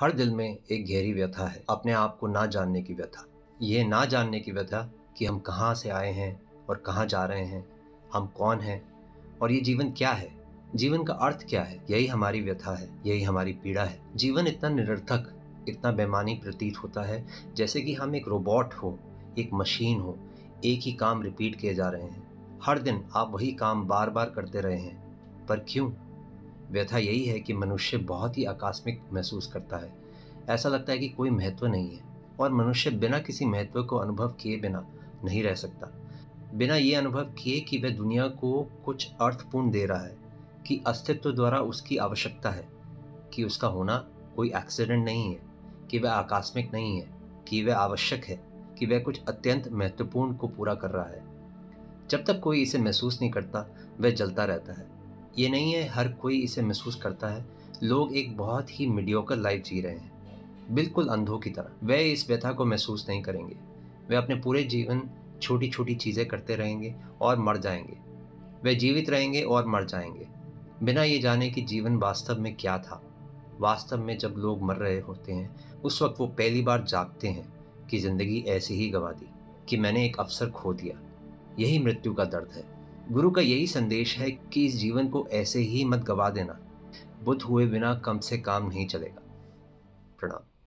हर दिल में एक गहरी व्यथा है, अपने आप को ना जानने की व्यथा। ये ना जानने की व्यथा कि हम कहाँ से आए हैं और कहाँ जा रहे हैं, हम कौन हैं और ये जीवन क्या है, जीवन का अर्थ क्या है। यही हमारी व्यथा है, यही हमारी पीड़ा है। जीवन इतना निरर्थक, इतना बेमानी प्रतीत होता है, जैसे कि हम एक रोबोट हो, एक मशीन हो, एक ही काम रिपीट किए जा रहे हैं। हर दिन आप वही काम बार बार करते रहे हैं, पर क्यों? व्यथा यही है कि मनुष्य बहुत ही आकस्मिक महसूस करता है। ऐसा लगता है कि कोई महत्व नहीं है और मनुष्य बिना किसी महत्व को अनुभव किए बिना नहीं रह सकता। बिना ये अनुभव किए कि वह दुनिया को कुछ अर्थपूर्ण दे रहा है, कि अस्तित्व द्वारा उसकी आवश्यकता है, कि उसका होना कोई एक्सीडेंट नहीं है, कि वह आकस्मिक नहीं है, कि वह आवश्यक है, कि वह कुछ अत्यंत महत्वपूर्ण को पूरा कर रहा है। जब तक कोई इसे महसूस नहीं करता, वह जलता रहता है। ये नहीं है हर कोई इसे महसूस करता है। लोग एक बहुत ही मीडियोकर लाइफ जी रहे हैं, बिल्कुल अंधों की तरह। वे इस व्यथा को महसूस नहीं करेंगे। वे अपने पूरे जीवन छोटी छोटी चीज़ें करते रहेंगे और मर जाएंगे। वे जीवित रहेंगे और मर जाएंगे, बिना ये जाने कि जीवन वास्तव में क्या था। वास्तव में जब लोग मर रहे होते हैं, उस वक्त वो पहली बार जागते हैं कि ज़िंदगी ऐसी ही गंवा दी, कि मैंने एक अवसर खो दिया। यही मृत्यु का दर्द है। गुरु का यही संदेश है कि इस जीवन को ऐसे ही मत गवा देना। बुद्ध हुए बिना कम से काम नहीं चलेगा। प्रणाम।